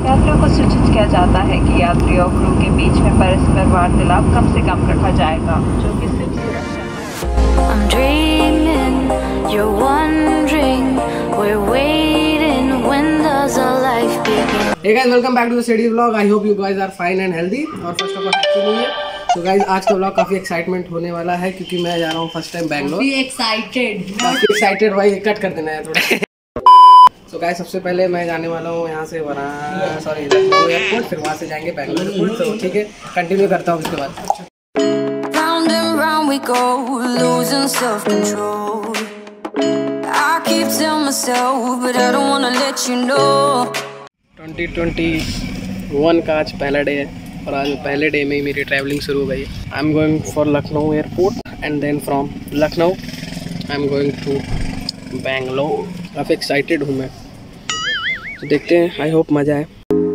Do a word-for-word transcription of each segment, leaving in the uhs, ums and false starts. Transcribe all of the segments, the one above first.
यात्रियों को सूचित किया जाता है कि यात्री और क्रू के बीच में परस्पर वार्तालाप कम से कम रखा जाएगा, जो कि सिर्फ सुरक्षा है। Hey guys, welcome back to the Steady Vlog. I hope you guys are fine and healthy. और first of all happy new year. तो गाइज आज का व्लॉग काफ़ी एक्साइटमेंट होने वाला है क्योंकि मैं जा रहा हूँ फर्स्ट टाइम बैंगलोर। काफी एक्साइटेड काफ़ी एक्साइटेड भाई, कट कर देना है थोड़ा। तो गाइज सबसे पहले मैं जाने वाला हूँ यहाँ से वरा सॉरी लखनऊ एयरपोर्ट, फिर वहाँ से जाएंगे बैंगलोर एयरपोर्ट। तो ठीक है, कंटिन्यू करता हूँ उसके बाद। ट्वेंटी ट्वेंटी वन का आज पहला डे है और आज पहले डे में ही मेरी ट्रैवलिंग शुरू हो गई है। I am going for Lucknow airport and then from Lucknow I am going to Bangalore. काफ़ी एक्साइटेड हूँ मैं, तो देखते हैं, आई होप मज़ा आए।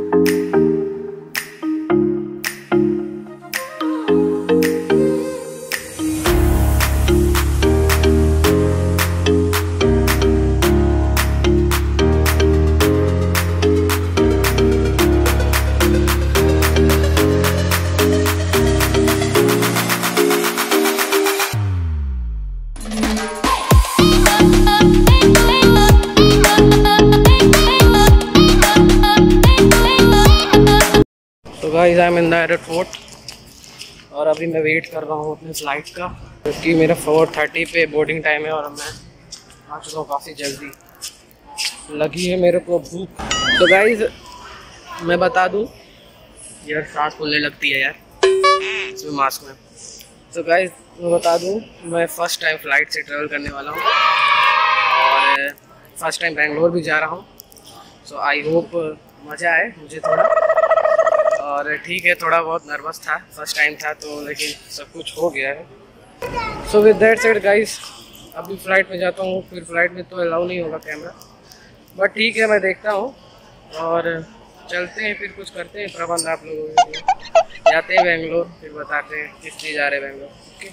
तो guys I am in the airport और अभी मैं वेट कर रहा हूँ अपने फ़्लाइट का, क्योंकि मेरा फोर थर्टी पे बोर्डिंग टाइम है और मैं आ चुका हूँ काफ़ी जल्दी। लगी है मेरे को भूख। तो गाइस मैं बता दूँ यार, सांस फूलने लगती है यार इसमें मास्क में। तो गाइस मैं बता दूँ, मैं फ़र्स्ट टाइम फ़्लाइट से ट्रेवल करने वाला हूँ और फर्स्ट टाइम बैंगलोर भी जा रहा हूँ। सो आई होप मज़ा आए मुझे थोड़ा। और ठीक है, थोड़ा बहुत नर्वस था, फर्स्ट टाइम था तो, लेकिन सब कुछ हो गया है। So with that said guys, अभी फ़्लाइट में जाता हूँ, फिर फ़्लाइट में तो अलाउ नहीं होगा कैमरा, बट ठीक है मैं देखता हूँ और चलते हैं, फिर कुछ करते हैं प्रबंध आप लोगों के लिए। जाते हैं बेंगलोर, फिर बताते हैं किस लिए जा रहे हैं Bangalore. Okay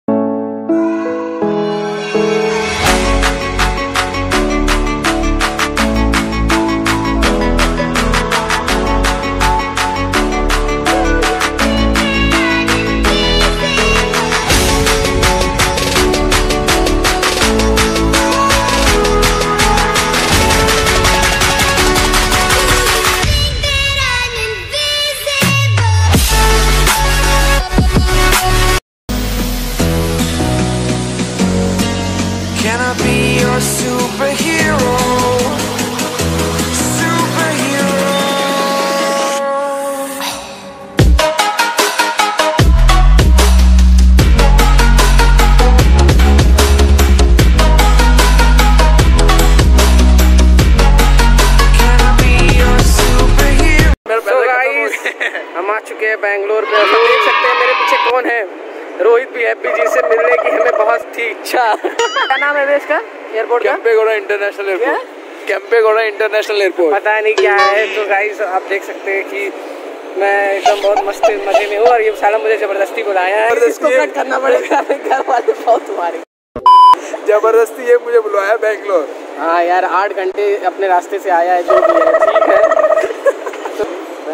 superhero, superhero. Can I be your superhero? So guys, हम आ चुके हैं बैंगलोर पे। आप देख सकते हैं मेरे पीछे कौन है, रोहित भी है, जी से मिलने की हमें बहुत थी इच्छा। क्या नाम है इसका एयरपोर्ट का? Kempegowda international airport. Kempegowda international airport, पता नहीं क्या है। तो गाइस आप देख सकते हैं कि मैं एकदम बहुत मस्त मजे में हूँ और ये साला मुझे जबरदस्ती बुलाया है। इसको कट करना पड़ेगा, घर वाले बहुत तुम्हारे जबरदस्ती ये मुझे बुलाया बैंगलोर। हाँ यार, आठ घंटे अपने रास्ते से आया है, जो भी है ठीक है। तो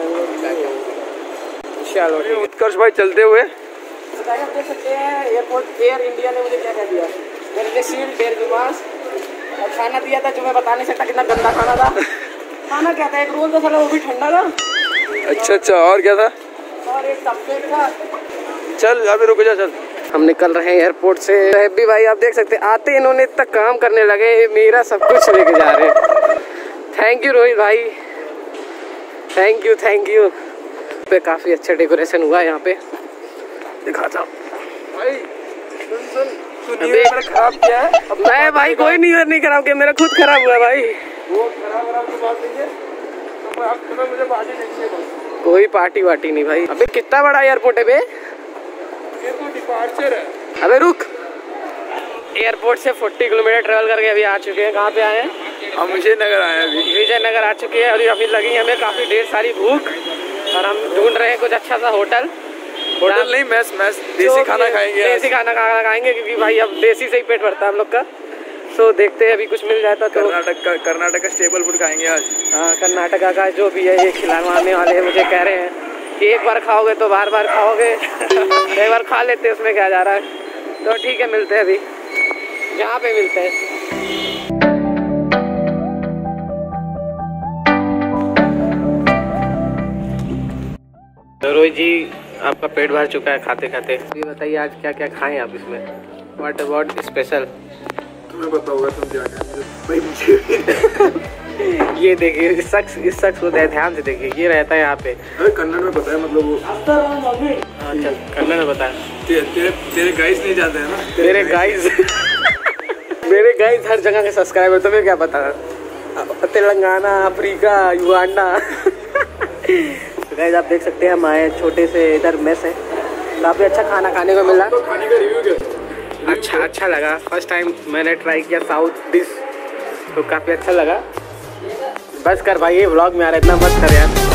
चलो उत्कर्ष भाई चलते हुए। तो आप देख सकते हैं एयरपोर्ट एयर इंडिया ने मुझे क्या कह दिया, मेरे लिए शील्ड, एयर मास्क और खाना दिया था जो मैं बता नहीं सकता कितना गंदा खाना था। खाना क्या था, एक रोल था साला, वो भी ठंडा था। अच्छा अच्छा, और क्या था? और एक कपकेक था। चल अभी रुक जा, चल हम निकल रहे हैं एयरपोर्ट से। हैप्पी भाई आप देख सकते हैं, आते इन्होंने इतना काम करने लगे, मेरा सब कुछ लेके जा रहे हैं। थैंक यू रोहित भाई, थैंक यू थैंक यू। पे काफ़ी अच्छा डेकोरेशन हुआ है यहाँ पे, दिखाता हूँ भाई। सुन सुन मेरा खराब क्या है? मैं भाई कोई न्यू ईयर नहीं खराब किया, मेरा खुद खराब हुआ भाई। वो खराब खराब की बात नहीं है, तो आप तुम्हें मुझे पार्टी नहीं है बस। कोई पार्टी वार्टी नहीं भाई। अबे कितना बड़ा एयरपोर्ट है बे? ये तो डिपार्चर है। अबे रुक, एयरपोर्ट से चालीस किलोमीटर ट्रेवल करके अभी आ चुके हैं। कहाँ पे आए हैं हम? विजयनगर आए हैं अभी। विजयनगर आ चुके हैं और अभी लगी हमें काफ़ी ढेर सारी भूख और हम ढूंढ रहे हैं कुछ अच्छा सा होटल। होटल नहीं, मैस मैस देसी खाना खाएंगे। देसी खाना खाना खाएंगे क्योंकि भाई अब देसी से ही पेट भरता है हम लोग का। सो देखते हैं अभी कुछ मिल जाता तो। कर्नाटक का कर्नाटक का स्टेबल फूड खाएंगे आज। हाँ, कर्नाटका का जो भी है ये खिलाने वाले हैं, मुझे कह रहे हैं कि एक बार खाओगे तो बार बार खाओगे। एक बार खा लेते हैं, उसमें क्या जा रहा है। तो ठीक है, मिलते हैं अभी यहाँ पे मिलते हैं। तो रोहित जी, आपका पेट भर चुका है खाते खाते। ये बताइए आज क्या क्या खाएं आप इसमें, व्हाट अबाउट स्पेशल? तुम्हें पता होगा, तुम क्या भाई मुझे। ये देखिए, इस शख्स इस शख्स को ध्यान से देखिए, ये रहता है यहाँ पे। अरे कन्नड़ में पता है, मतलब वो अच्छा, कन्नड़ में पता है। ते, तेरे तेरे गाइस नहीं जाते हैं ना? मेरे गाइस मेरे गाइस हर जगह के सब्सक्राइबर, तुम्हें क्या पता है? Telangana, Africa, Uganda. तो गाइस आप देख सकते हैं, हम आए छोटे से इधर मेस है, काफ़ी अच्छा खाना खाने को मिला। तो खाने का रिव्यू क्या? अच्छा अच्छा लगा। फर्स्ट टाइम मैंने ट्राई किया साउथ डिश, तो काफ़ी अच्छा लगा। बस कर भाई, ये व्लॉग में आ रहा है, इतना मत कर यार।